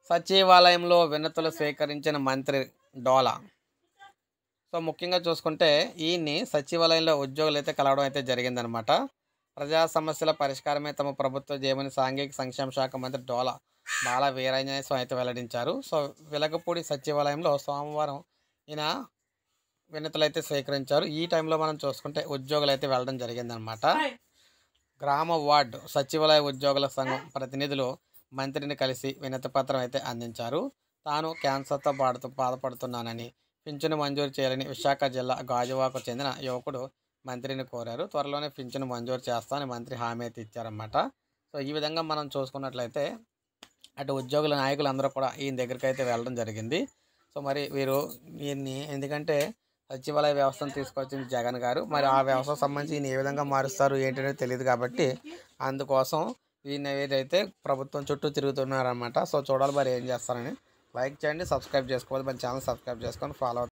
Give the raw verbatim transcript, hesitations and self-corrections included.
సచివాలయంలో వినతులు స్వీకరించిన మంత్రి డోలా. సో ముఖ్యంగా చూసుకుంటే ఈయన్ని సచివాలయంలో ఉద్యోగులు అయితే కలవడం అయితే జరిగిందనమాట. ప్రజా సమస్యల పరిష్కారమే తమ ప్రభుత్వ ధ్యేయమని సాంఘిక సంక్షేమ శాఖ మంత్రి డోలా బాల వీరాంజనేయ స్వామి అయితే వెల్లడించారు. సో వెలగపూడి సచివాలయంలో సోమవారం ఈయన వినతులు అయితే స్వీకరించారు. ఈ టైంలో మనం చూసుకుంటే ఉద్యోగులు అయితే వెళ్ళడం జరిగిందనమాట. గ్రామ వార్డు సచివాలయ ఉద్యోగుల సంఘం ప్రతినిధులు మంత్రిని కలిసి వినతి పత్రం అయితే అందించారు. తాను క్యాన్సర్తో బాధ బాధపడుతున్నానని, పింఛను మంజూరు చేయాలని విశాఖ జిల్లా గాజువాకు చెందిన యువకుడు మంత్రిని కోరారు. త్వరలోనే పింఛను మంజూరు చేస్తామని మంత్రి హామీ అయితే ఇచ్చారన్నమాట. సో ఈ విధంగా మనం చూసుకున్నట్లయితే అటు ఉద్యోగుల నాయకులు అందరూ కూడా ఈయన దగ్గరికి అయితే వెళ్ళడం జరిగింది. సో మరి వీరు ఈయన్ని ఎందుకంటే సచివాలయ వ్యవస్థను తీసుకొచ్చింది జగన్ గారు. మరి ఆ వ్యవస్థకు సంబంధించి ఈయన ఏ విధంగా మారుస్తారు ఏంటనేది తెలియదు కాబట్టి అందుకోసం ఈయన ఏదైతే ప్రభుత్వం చుట్టూ తిరుగుతున్నారన్నమాట. సో చూడాలి మరి ఏం చేస్తారని. లైక్ చేయండి, సబ్స్క్రైబ్ చేసుకోవాలి, మన ఛానల్ సబ్స్క్రైబ్ చేసుకొని ఫాలో